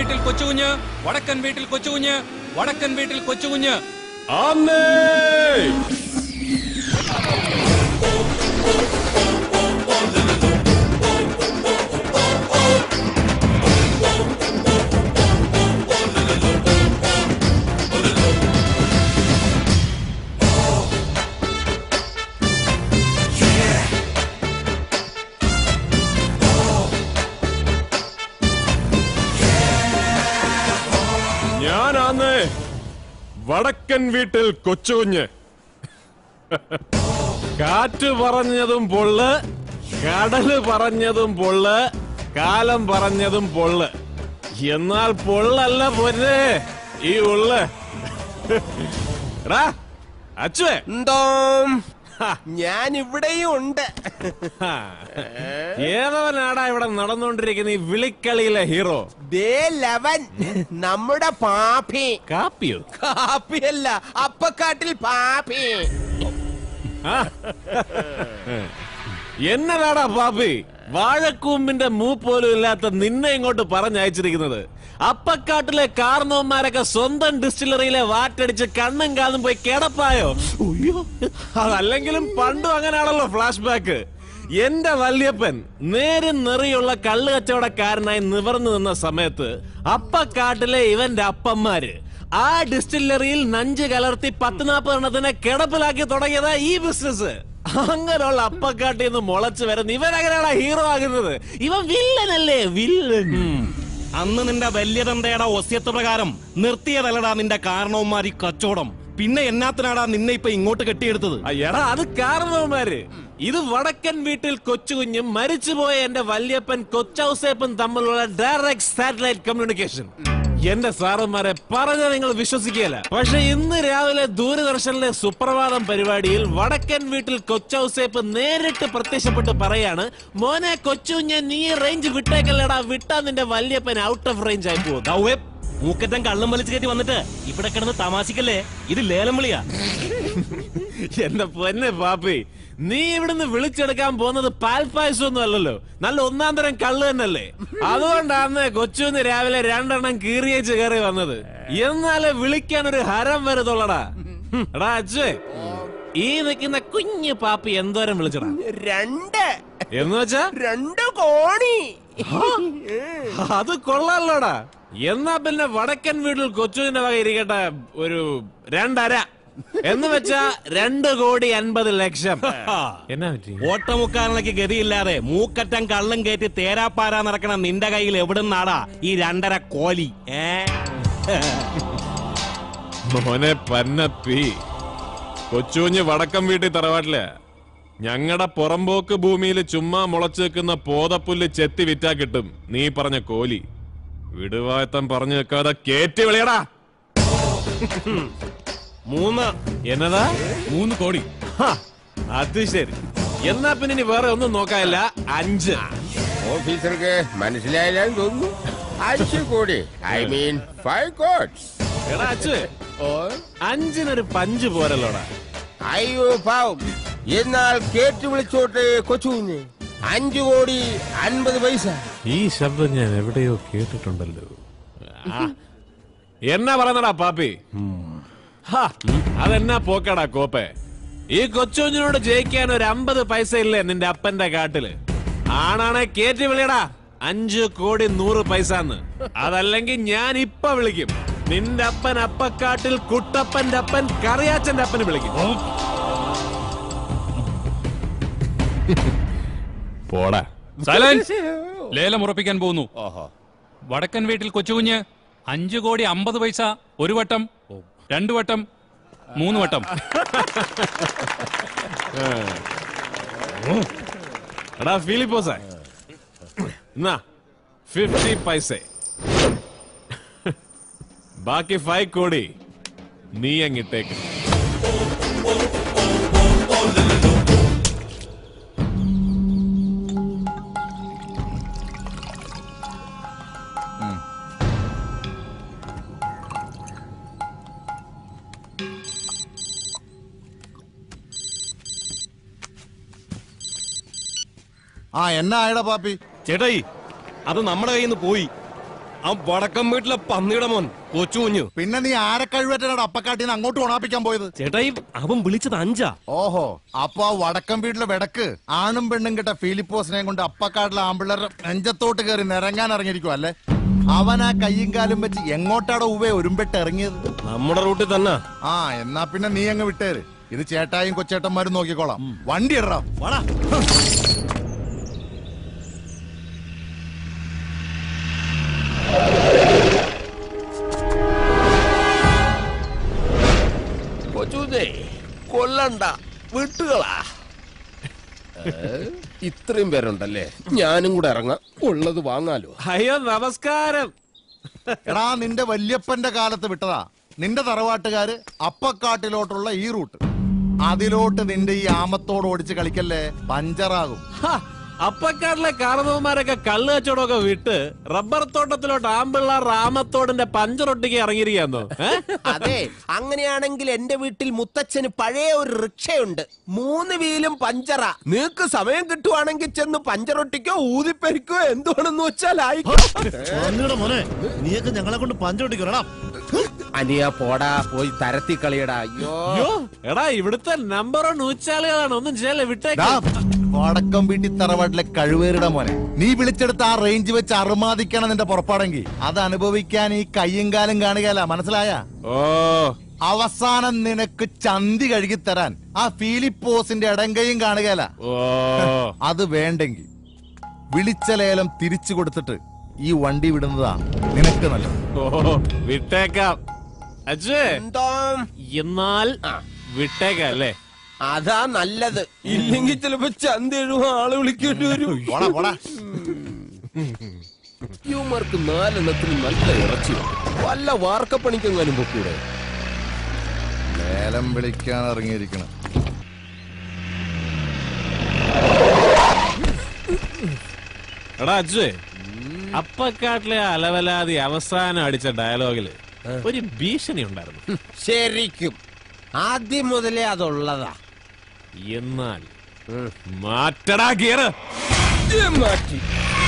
വീട്ടിൽ കൊച്ചുകുഞ്ഞ്, വടക്കൻ വീട്ടിൽ കൊച്ചുകുഞ്ഞ്, വടക്കൻ വീട്ടിൽ കൊച്ചുകുഞ്ഞ്. ഞാനാന്ന് വടക്കൻ വീട്ടിൽ കൊച്ചുകുഞ്ഞ്. കാറ്റ് പറഞ്ഞതും പൊള്ള്, കടല് പറഞ്ഞതും പൊള്ള്, കാലം പറഞ്ഞതും പൊള്ള്. എന്നാൽ പൊള്ളല്ല പൊന്നെ ഈ ഉള്ള്. അച്ചുവേ എന്തോ ഞാൻ ഇവിടെയും ഉണ്ട്. ഏതവനാടാ ഇവിടെ നടന്നുകൊണ്ടിരിക്കുന്ന ഈ വിളിക്കളിയിലെ ഹീറോ? നമ്മുടെ പാപ്പി. കാപ്പിയോ? കാപ്പിയല്ല, അപ്പക്കാട്ടിൽ പാപ്പി. എന്നതാടാ പാപ്പി വാഴക്കൂമ്പിന്റെ മൂപ്പോലും ഇല്ലാത്ത നിന്നെ ഇങ്ങോട്ട് പറഞ്ഞയച്ചിരിക്കുന്നത്? അപ്പക്കാട്ടിലെ കാർന്നോന്മാരൊക്കെ സ്വന്തം ഡിസ്റ്റിലറിയിലെ വാറ്റടിച്ച് കണ്ണും കാതും പോയി കിടപ്പായോ? അതല്ലെങ്കിലും പണ്ടും അങ്ങനെയാണല്ലോ ഫ്ലാഷ് ബാക്ക്. എന്റെ വല്യപ്പൻ നേരും നെറിയുള്ള കള്ളു കച്ചവടക്കാരനായി നിവർന്നു നിന്ന സമയത്ത് അപ്പക്കാട്ടിലെ ഇവന്റെ അപ്പന്മാര് ആ ഡിസ്റ്റിലറിയിൽ നഞ്ച് കലർത്തി 10-40 എണ്ണത്തിനെ കിടപ്പിലാക്കി തുടങ്ങിയതാ ഈ ബിസിനസ്. അങ്ങനെയുള്ള അപ്പക്കാട്ടിൽ നിന്ന് മുളച്ചു വരുന്ന ഇവൻ എങ്ങനെയാണ് ഹീറോ ആകുന്നത്? ഇവൻ വില്ലനല്ലേ, വില്ലൻ. അന്ന് നിന്റെ വലിയ തന്തയുടെ ഒസ്യത്ത് പ്രകാരം നിർത്തിയതല്ലടാ നിന്റെ കാരണവന്മാര് കച്ചവടം. പിന്നെ എന്നാത്തിനാടാ നിന്നെ ഇപ്പൊ ഇങ്ങോട്ട് കെട്ടിയെടുത്തത്? എടാ അത് കാരണവന്മാര്. ഇത് വടക്കൻ വീട്ടിൽ കൊച്ചുകുഞ്ഞും മരിച്ചുപോയ എന്റെ വല്യപ്പൻ കൊച്ചൗസേപ്പൻ തമ്മിലുള്ള ഡയറക്ട് സാറ്റലൈറ്റ് കമ്മ്യൂണിക്കേഷൻ. എന്റെ സാറന്മാരെ പറഞ്ഞ നിങ്ങൾ വിശ്വസിക്കുകയല്ല. പക്ഷെ ഇന്ന് രാവിലെ ദൂരദർശനിലെ സുപ്രഭാതം പരിപാടിയിൽ വടക്കൻ വീട്ടിൽ കൊച്ചൗസേപ്പ് നേരിട്ട് പ്രത്യക്ഷപ്പെട്ട് പറയാണ്, മോനെ കൊച്ചുകുഞ്ഞ് നീ റേഞ്ച് വിട്ടേക്കല്ലടാ, വിട്ടാ നിന്റെ വല്യപ്പൻ ഔട്ട് ഓഫ് റേഞ്ച് ആയി പോകും. മൂക്കറ്റം കള്ളും വലിച്ചു കയറ്റി വന്നിട്ട് ഇവിടെ കിടന്ന് തമാശിക്കല്ലേ, ഇത് ലേലം വിളിയാ. എന്റെ പൊന്നെ പാപ്പി, നീ ഇവിടുന്ന് വിളിച്ചെടുക്കാൻ പോകുന്നത് പാൽപ്പായസമൊന്നും അല്ലല്ലോ, നല്ല ഒന്നാം തരം കള്ള് തന്നെയല്ലേ. അതുകൊണ്ടാണ് കൊച്ചുന്ന് രാവിലെ 2 എണ്ണം കീറിയേച്ച് കയറി വന്നത്. എന്നാലേ വിളിക്കാൻ ഒരു ഹരം വരുന്നുള്ളടാ. എടാ അച്ഛേ, ഈ നിൽക്കുന്ന കുഞ്ഞു പാപ്പി എന്തോരം വിളിച്ചടാ? 2 എന്ന് വെച്ചാ 2 കോടി. അത് കൊള്ളാലോടാ. എന്നാ പിന്നെ വടക്കൻ വീട്ടിൽ കൊച്ചുവിന്റെ വക ഇരിക്കട്ടെ ഒരു 2.5 എന്ന് വെച്ചാ 2,50,00,000. എന്നാ പറ്റി? ഓട്ടമുക്കാരനക്ക് ഗതിയില്ലാതെ മൂക്കറ്റം കള്ളും കയറ്റി തേരാപ്പാരാ നടക്കണ നിന്റെ കയ്യിൽ എവിടുന്നാടാ ഈ 2.5 കോലി? മോനെ പന്നപ്പി, കൊച്ചുകുഞ്ഞ് വടക്കം വീട്ടിൽ തറവാട്ടില്ല. ഞങ്ങളുടെ പുറമ്പോക്ക് ഭൂമിയിൽ ചുമ്മാ മുളച്ചു വെക്കുന്ന പോതപ്പുല്ല് ചെത്തി വിറ്റാ കിട്ടും നീ പറഞ്ഞ കോലി. വിടുവായത്തം പറഞ്ഞു വെക്കാതെ കേറ്റി വിളിയടാ. 3. എന്നതാ? 3 കോടി. അത് ശരി. എന്നാ പിന്നെ ഇനി വേറെ ഒന്നും നോക്കാനില്ല. 5. ഓഫീസർക്ക് മനസ്സിലായില്ലാന്ന് തോന്നുന്നു. 5 കോടി, ഐ മീൻ 5 crores. എടാ അച്ഛ, 5-നൊരു പഞ്ച് പോരല്ലോടാ. അയ്യോ പാവം. എന്നാൽ കേട്ട് വിളിച്ചോട്ടെ കൊച്ചുകുഞ്ഞ്. 5 കോടി 50 പൈസ. ഈ ശബ്ദം ഞാൻ എവിടെയോ കേട്ടിട്ടുണ്ടല്ലോ. എന്നാ പറയുന്നടാ പാപ്പി? അതെന്നാ പോക്കടാ കോപ്പേ. ഈ കൊച്ചുകുഞ്ഞിനോട് ജയിക്കാൻ ഒരു 50 പൈസ ഇല്ലേ നിന്റെ അപ്പന്റെ കാട്ടില്? ആണാണെ കേറ്റി വിളിയടാ 5 കോടി 100 പൈസന്ന്. അതല്ലെങ്കിൽ ഞാൻ ഇപ്പൊ വിളിക്കും. നിന്റെ അപ്പൻ അപ്പക്കാട്ടിൽ കുട്ടപ്പന്റെ അപ്പൻ കറിയാച്ചന്റെ അപ്പന് വിളിക്കും. പോടാ. സൈലൻസ്. ലേലം ഉറപ്പിക്കാൻ പോകുന്നു. വടക്കൻ വീട്ടിൽ കൊച്ചുകുഞ്ഞ് 5 കോടി 50 പൈസ. 1 വട്ടം, 2 വട്ടം, 3 വട്ടം. എടാ ഫിലിപ്പോസേ, എന്നാ 50 പൈസ. ബാക്കി 5 കോടി നീ അങ്ങിട്ടേക്ക്. എന്നാ ആയടാ പാപ്പി? ചേട്ടായി, അത് നമ്മുടെ കയ്യിൽ നിന്ന് പോയി. ആ വടക്കം വീട്ടിലെ പന്നിയുടെ മോൻ കൊച്ചു കുഞ്ഞു. പിന്നെ നീ ആരെ കഴിവേറ്റാണ് അപ്പക്കാട്ടിന്ന് അങ്ങോട്ട് ഉണാപ്പിക്കാൻ പോയത്? ചേട്ടായി അവൻ വിളിച്ചത് 5. ഓഹോ, അപ്പൊ ആ വടക്കം വീട്ടിലെ വെടക്ക് ആണും പെണ്ണും കിട്ട ഫിലിപ്പോസിനെ കൊണ്ട് അപ്പക്കാട്ടിലെ ആമ്പിള്ളേരുടെ നെഞ്ചത്തോട്ട് കയറി നിറങ്ങാൻ ഇറങ്ങിയിരിക്കും അല്ലേ? അവൻ ആ കയ്യും കാലും വെച്ച് എങ്ങോട്ടാടോ ഉവേ ഒരുമ്പെട്ട് ഇറങ്ങിയത്? നമ്മുടെ റൂട്ടിൽ തന്നെ. ആ, എന്നാ പിന്നെ നീ അങ്ങ് വിട്ടേര്. ഇത് ചേട്ടായും കൊച്ചേട്ടന്മാരും നോക്കിക്കോളാം. വണ്ടി ഇടാം. വാടാ. കൊച്ചൂന്നേ കൊല്ലണ്ട, വിട്ടുകളാ. ഇത്രയും പേരുണ്ടല്ലേ, ഞാനും കൂടെ ഇറങ്ങാം, ഉള്ളത് വാങ്ങാലോ. അയ്യോ നമസ്കാരം. എടാ, നിന്റെ വല്യപ്പന്റെ കാലത്ത് വിട്ടതാ നിന്റെ തറവാട്ടുകാര് അപ്പക്കാട്ടിലോട്ടുള്ള ഈ റൂട്ട്. അതിലോട്ട് നിന്റെ ഈ ആമത്തോട് ഓടിച്ച് കളിക്കല്ലേ, പഞ്ചറാകും. അപ്പക്കാട്ടിലെ കാരണവന്മാരൊക്കെ കള്ള് കച്ചവടമൊക്കെ വിട്ട് റബ്ബർ തോട്ടത്തിലോട്ട് ആമ്പിള്ളാർ രാമത്തോടിന്റെ പഞ്ചറൊട്ടിക്ക് ഇറങ്ങിയിരിക്കാന്നോ? അതെ, അങ്ങനെയാണെങ്കിൽ എന്റെ വീട്ടിൽ മുത്തച്ഛന് പഴയ ഒരു റിക്ഷയുണ്ട്. 3 വീലും പഞ്ചറ. നിനക്ക് സമയം കിട്ടുവാണെങ്കിൽ ചെന്ന് പഞ്ചറൊട്ടിക്കോ ഊതിപ്പരിക്കോ എന്തുവാണെന്ന് വെച്ചാൽ മോനെ, നീയൊക്കെ ഞങ്ങളെ കൊണ്ട് പഞ്ചറൊട്ടിക്കോടാ. അനിയ പോടാ, പോയി തരത്തി കളിയടാ. അയ്യോ എടാ, ഇവിടുത്തെ നമ്പർ 1 ഊച്ചാലുകളാണ്. ഒന്നും ചെയ്യല്ലേ, വിട്ടേക്ക്. വടക്കം വീട്ടിൽ തറവാട്ടിലെ കഴിവേറിയുടെ മോനെ, നീ വിളിച്ചെടുത്ത് ആ റേഞ്ച് വെച്ച് അറുമാദിക്കണം നിന്റെ പുറപ്പാടെങ്കിൽ അത് അനുഭവിക്കാൻ ഈ കയ്യും കാലും കാണുകയല്ല, മനസ്സിലായ? ഓ, അവസാനം നിനക്ക് ചന്തി കഴുകി തരാൻ ആ ഫിലിപ്പോസിന്റെ ഇടങ്കയും കാണുകയല്ല. ഓ, അത് വേണ്ടെങ്കിൽ വിളിച്ച ലേലം തിരിച്ചു കൊടുത്തിട്ട് ഈ വണ്ടി വിടുന്നതാ നിനക്ക് നല്ലത്. ഓ, വിട്ടേക്കാം അച്ഛേ. എന്തോ എന്നാൽ വിട്ടേക്കാം അല്ലേ? അതാ നല്ലത്. ഇല്ലെങ്കിൽ ചിലപ്പോ ചന്ത എഴുവാൻ ആള് വിളിക്കേണ്ടി വരും. യുമാർക്ക് 4 എണ്ണത്തിന് നല്ല ഇറച്ചി, വല്ല വാർക്കപ്പണിക്കെങ്ങാനും പൊക്കൂടെ. ലേലം വിളിക്കാൻ ഇറങ്ങിയിരിക്കണം. എടാ അച്ഛേ, അപ്പക്കാട്ടിലെ അലവലാതി അവസാനം അടിച്ച ഡയലോഗില് ഒരു ഭീഷണി ഉണ്ടായിരുന്നു. ശരിക്കും ആദ്യം മുതലേ അതുള്ളതാ. എന്നാൽ മാറ്റടാ ഗിയർ. മാറ്റി.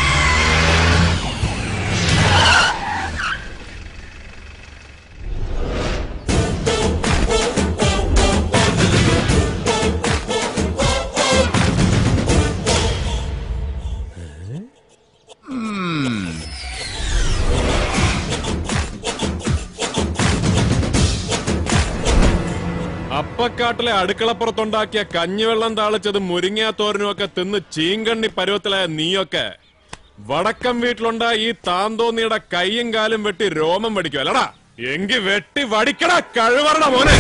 അപ്പക്കാട്ടിലെ അടുക്കളപ്പുറത്തുണ്ടാക്കിയ കഞ്ഞിവെള്ളം താളിച്ചത് മുരിങ്ങാത്തോരനും ഒക്കെ തിന്ന് ചീങ്കണ്ണി പരുവത്തിലായ നീയൊക്കെ വടക്കം വീട്ടിലുണ്ടായ ഈ താന്തോന്നിയുടെ കൈയും കാലും വെട്ടി രോമം വടിക്കും അല്ലടാ? എങ്കി വെട്ടി വടിക്കടാ കഴിവറട മോനെ.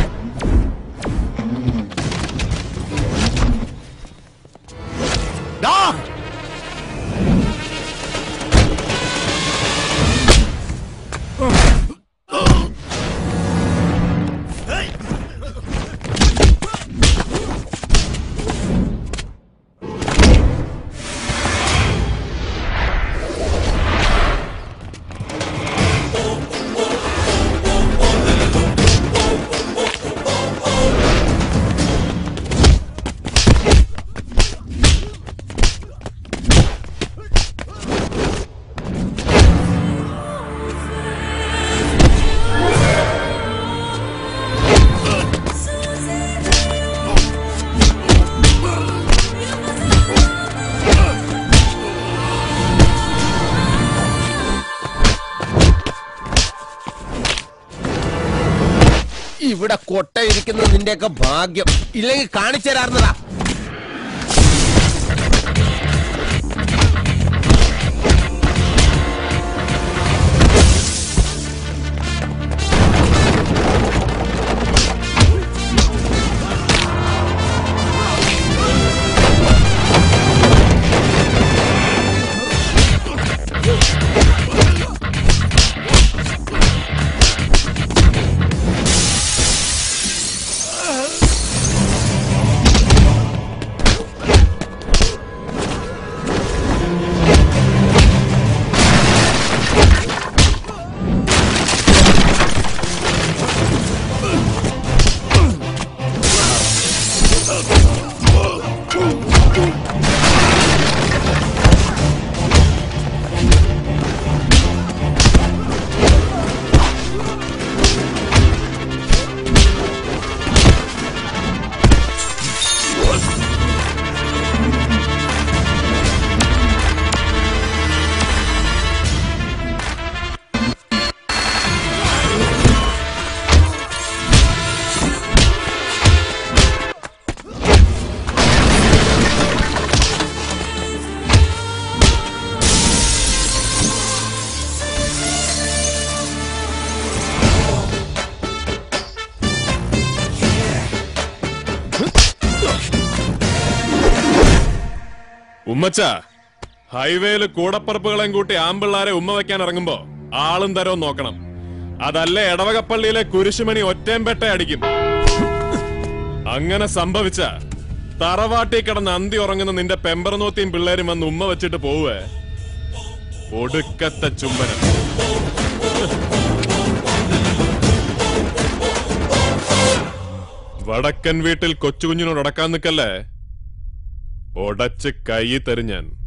ഇവിടെ കൊട്ടയിരിക്കുന്നത് നിന്റെയൊക്കെ ഭാഗ്യം, ഇല്ലെങ്കിൽ കാണിച്ചു തരാറുന്നതാ. ഉമ്മച്ച ഹൈവേയില് കൂടപ്പറപ്പുകളെയും കൂട്ടി ആമ്പിള്ളാരെ ഉമ്മ വെക്കാൻ ഇറങ്ങുമ്പോ ആളും തരവും നോക്കണം. അതല്ല എടവകപ്പള്ളിയിലെ കുരിശുമണി ഒറ്റേമ്പെട്ട അടിക്കും. അങ്ങനെ സംഭവിച്ച തറവാട്ടി കിടന്ന് അന്തി ഉറങ്ങുന്ന നിന്റെ പെമ്പറനോത്തിയും പിള്ളേരും വന്ന് ഉമ്മ വെച്ചിട്ട് പോവേ ഒടുക്കത്തെ ചുംബനം. വടക്കൻ വീട്ടിൽ കൊച്ചുകുഞ്ഞിനോട് അടക്കാൻ നിക്കല്ലേ, ഒടച്ച് കൈ തരും ഞാൻ.